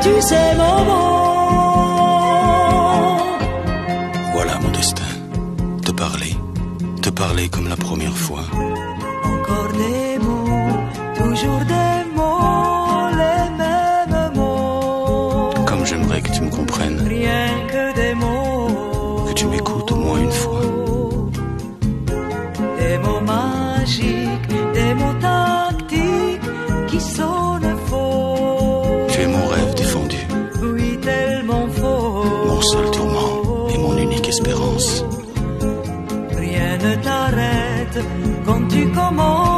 tu ces moments. Voilà mon destin, te parler comme la première fois. Encore des mots, toujours des mots, les mêmes mots. Comme j'aimerais que tu me comprennes, Rien que des mots, que tu m'écoutes au moins une fois. des mots magiques, des mots tactiques qui sonnent faux. Tu es mon rêve défendu, Oui, tellement faux. mon seul tourment et mon unique espérance. Rien ne t'arrête quand tu commences.